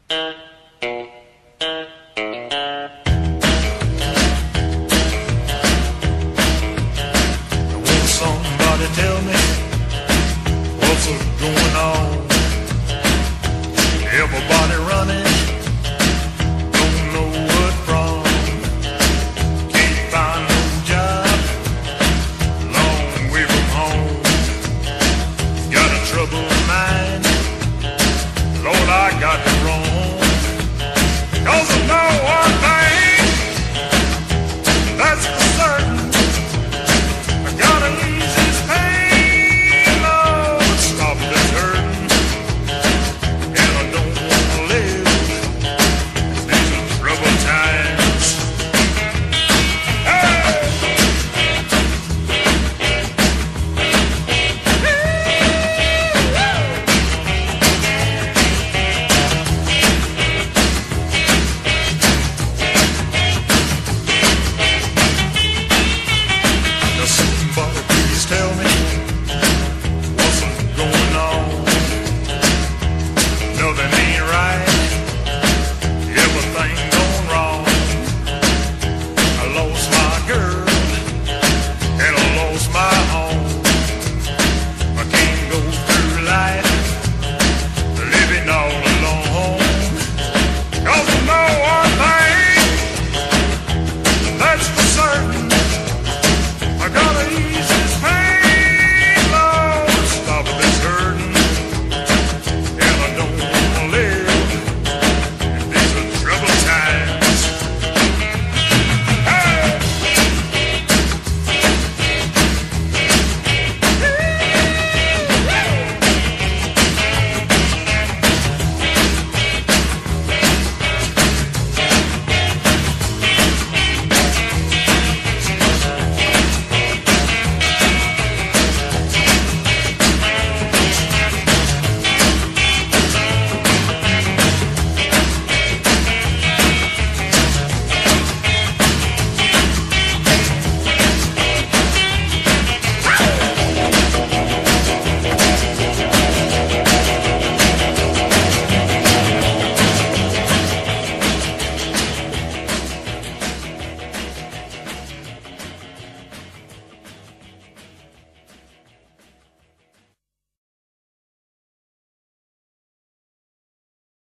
Won't somebody tell me what's going on? Everybody running, don't know what from. Can't find no job, long way from home. Got a troubled mind, Lord, I got it wrong.